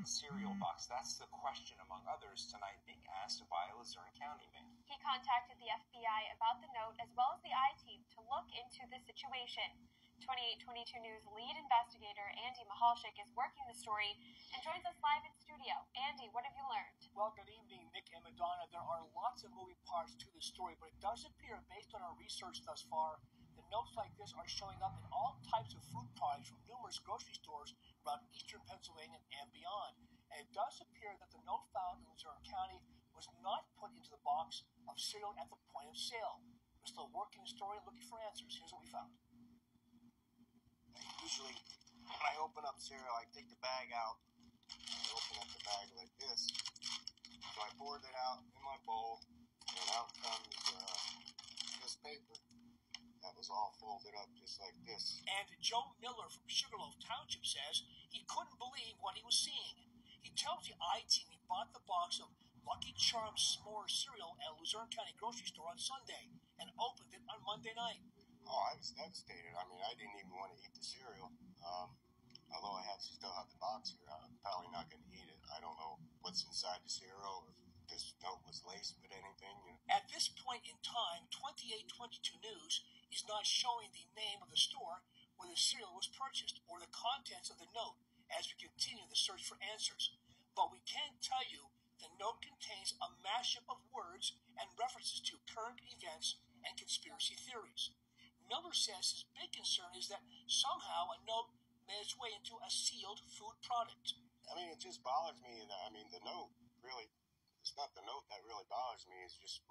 cereal box? That's the question, among others, tonight being asked by a Luzerne County man. He contacted the FBI about the note as well as the I-Team to look into the situation. 2822 News lead investigator Andy Mahalchik is working the story and joins us live in studio. Andy, what have you learned? Well, good evening, Nick and Madonna. There are lots of moving parts to the story, but it does appear, based on our research thus far, that notes like this are showing up in all types of food products from numerous grocery stores around eastern Pennsylvania and beyond. And it does appear that the note found in Luzerne County was not put into the box of cereal at the point of sale. We're still working the story and looking for answers. Here's what we found. Usually, when I open up cereal, I take the bag out. I open up the bag like this. So I poured it out in my bowl, and out comes this paper. That was all folded up just like this. And Joe Miller from Sugarloaf Township says he couldn't believe what he was seeing. He tells the I-Team he bought the box of Lucky Charms s'more cereal at a Luzerne County grocery store on Sunday and opened it on Monday night. Oh, I was devastated. I mean, I didn't even want to eat the cereal. Although I still have the box here, I'm probably not going to eat it. I don't know what's inside the cereal, or if this note was laced with anything. You know. At this point in time, 2822 News is not showing the name of the store where the cereal was purchased or the contents of the note as we continue the search for answers. But we can tell you the note contains a mashup of words and references to current events and conspiracy theories. Miller says his big concern is that somehow a note made its way into a sealed food product. I mean, it just bothers me. I mean, the note really, it's not the note that really bothers me. It's just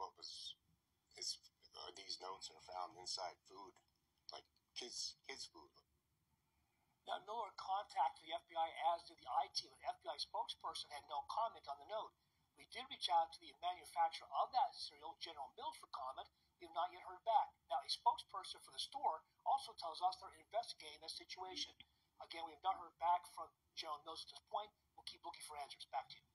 these notes are found inside food, like kids' food. Now, Miller contacted the FBI, as did the I-Team. An FBI spokesperson had no comment on the note. We did reach out to the manufacturer of that cereal, General Mills, for comment. We have not yet heard back. Now, a spokesperson for the store also tells us they're investigating the situation. Again, we have not heard back from General Mills at this point. We'll keep looking for answers. Back to you.